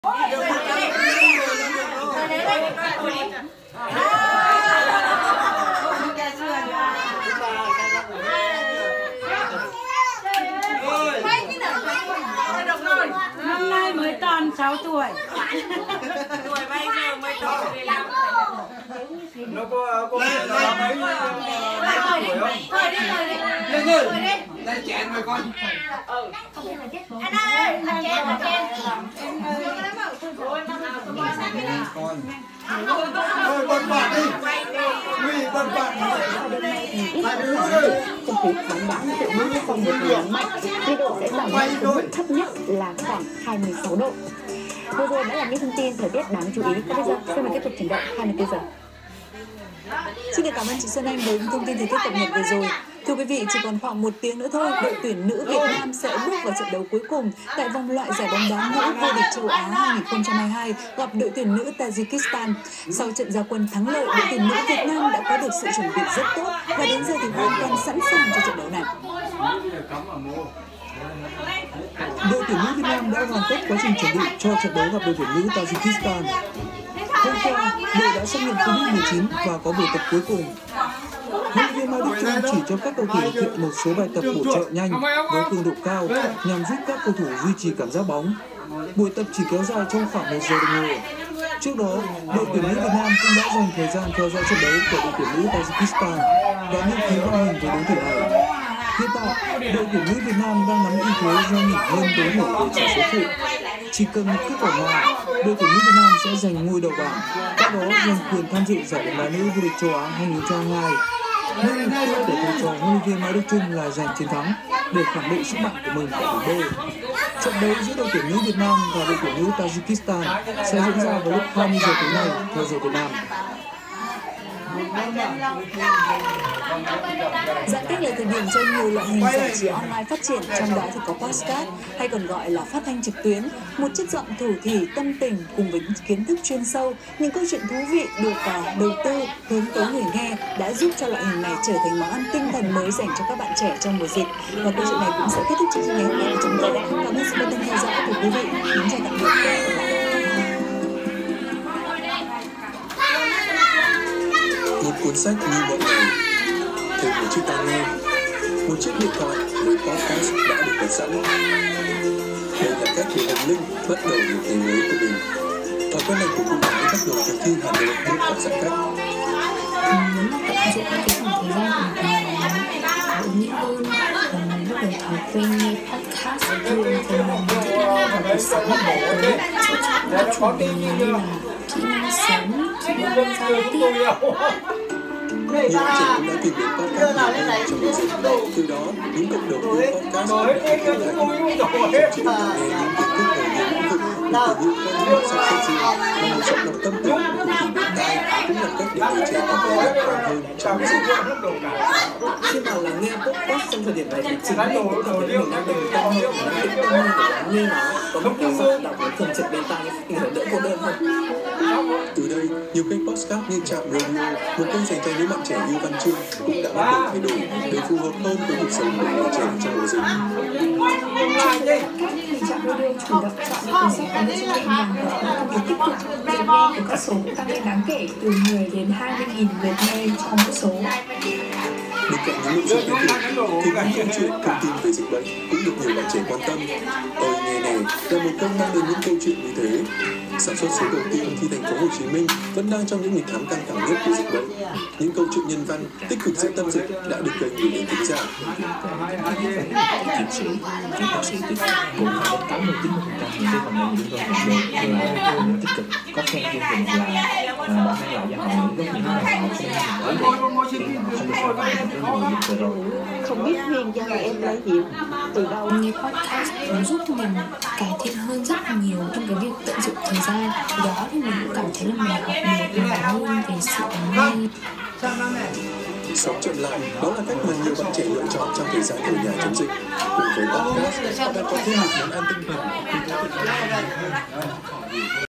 Năm nay mới tròn 6 tuổi. Tuổi bây giờ mới tròn 15. Nó có mấy tuổi không? Lên lên chén rồi con. Anh ơi, anh chén. Thôi con bạn đi. Nguy con bạn. Không khí bóng bóng tự nhiên không một nắng mạnh, nhiệt độ sẽ giảm xuống mức thấp nhất là khoảng 26 độ. Vừa rồi đã là những thông tin thời tiết đáng chú ý. Và bây giờ xin mời tiếp tục chuyển động 24 giờ. Xin được cảm ơn chị Xuân Anh với những thông tin thời tiết cập nhật vừa rồi. Thưa quý vị, chỉ còn khoảng 1 tiếng nữa thôi, đội tuyển nữ Việt Nam sẽ bước vào trận đấu cuối cùng tại vòng loại giải bóng đá nữ vô địch châu Á 2022 gặp đội tuyển nữ Tajikistan. Sau trận ra quân thắng lợi, đội tuyển nữ Việt Nam đã có được sự chuẩn bị rất tốt và đến giờ thì hoàn toàn sẵn sàng cho trận đấu này. Đội tuyển nữ Việt Nam đã hoàn tất quá trình chuẩn bị cho trận đấu gặp đội tuyển nữ Tajikistan. Hôm qua, đội đã xét nghiệm COVID-19 và có buổi tập cuối cùng. Huấn luyện viên Mai Đức Chung chỉ cho các cầu thủ thực hiện một số bài tập bổ trợ nhanh với cường độ cao nhằm giúp các cầu thủ duy trì cảm giác bóng. Buổi tập chỉ kéo dài trong khoảng 1 giờ đồng hồ. Trước đó, đội tuyển nữ Việt Nam cũng đã dành thời gian theo dõi trận đấu của đội tuyển nữ Tajikistan và nghiên cứu đội hình với đối thủ này. Hiện tại, đội tuyển nữ Việt Nam đang nắm ưu thế do nghỉ hơn đối thủ về chỉ số phụ. Chỉ cần một kết quả hòa, đội tuyển nữ Việt Nam sẽ giành ngôi đầu bảng, sau đó giành quyền tham dự giải bóng đá nữ vô địch châu Á 2022. Nhưng mục tiêu của thầy trò huấn luyện viên Mai Đức Chung là giành chiến thắng để khẳng định sức mạnh của mình tại bảng B. Trận đấu giữa đội tuyển nữ Việt Nam và đội tuyển nữ Tajikistan sẽ diễn ra vào lúc 20 giờ tối nay theo giờ Việt Nam. Giãn cách là thời điểm cho nhiều loại hình giải trí online phát triển, trong đó thì có podcast hay còn gọi là phát thanh trực tuyến, một chất giọng thủ thỉ tâm tình cùng với kiến thức chuyên sâu, những câu chuyện thú vị được đầu tư hướng tới người nghe đã giúp cho loại hình này trở thành món ăn tinh thần mới dành cho các bạn trẻ trong mùa dịch. Và câu chuyện này cũng sẽ kết thúc chương trình ngày hôm nay của chúng tôi. Cảm ơn sự quan tâm theo dõi của quý vị. Kính chào tạm biệt. Một cuốn sách như mọi ngày, thêm một chiếc tai nghe, một chiếc điện thoại, một podcast đã được đặt sẵn. Đây là cách để Hồng Linh bắt đầu một ngày mới của mình. Thói quen này của cô gái bắt đầu từ khi Hà Nội bước vào giãn cách. Nếu mà tận dụng cái khoảng thời gian của mình có ý nghĩa hơn, lúc đầu thói quen nghe podcast thường thì mình rất là vào buổi sáng ngày tới sẽ chọn các chủ đề như là kỹ năng sống, kỹ năng giao tiếp. Nhiều trẻ cũng đã tìm đến podcast nhiều hơn trong mùa dịch. Từ đó, những cộng đồng yêu podcast đã được hình thành. Không chỉ được nghe những kiến thức về nhiều lĩnh vực, một tình yêu quen thuộc sắp xếp riêng, mà một giọng đọc tâm tình của cùng bên tai cũng là cách để người trẻ cảm thấy lạc quan hơn trong mùa dịch. Khi mà lắng nghe podcast trong thời điểm này thì chính mình cũng cảm thấy mình đang đồng tâm hơn, đang tĩnh tâm hơn để lắng nghe nó. Có một cái giọng đọc nó thường trực bên tai, mình phải đỡ cô đơn hơn. Từ đây, nhiều kênh podcast như Trạm Radio, một kênh dành cho những bạn trẻ yêu văn chương, cũng đã bắt đầu thay đổi để phù hợp hơn với cuộc sống của người trẻ trong mùa dịch. Trạm Radio chủ động chọn những cuốn sách có nội dung nhẹ nhàng và không khí tích cực. Lượt nghe của các số cũng tăng lên đáng kể, từ 10 đến 20.000 lượt nghe cho mỗi số. Bên cạnh những nội dung tiêu cực, thì những câu chuyện thông tin về dịch bệnh cũng được nhiều bạn trẻ quan tâm. Ôi nghe này là một kênh mang đến những câu chuyện như thế. Sản xuất số đầu tiên khi thành phố Hồ Chí Minh vẫn đang trong những ngày tháng căng thẳng nhất của dịch bệnh. Những câu chuyện nhân văn tích cực giữa tâm dịch đã được kênh gửi đến khán giả. Các bác sĩ tích cực cũng phải đến 80-90% những cái phần mềm chúng tôi đều tích cực có khen chương trình là đã mang lại cho họ những góc nhìn mà họ không có được khi họ không được so với cái mùa dịch vừa rồi. Không biết nguyên do em lấy gì từ đâu. Nghe podcast nó giúp mình cải thiện hơn rất là nhiều trong cái việc tận dụng thời gian. Từ đó thì mình cũng cảm thấy là mình học nhiều hơn về sự lắng nghe. Sống chậm lại, đó là cách mà nhiều bạn trẻ lựa chọn trong thời gian ở nhà chống dịch. Cùng với podcast, họ đã có thêm một món ăn tinh thần.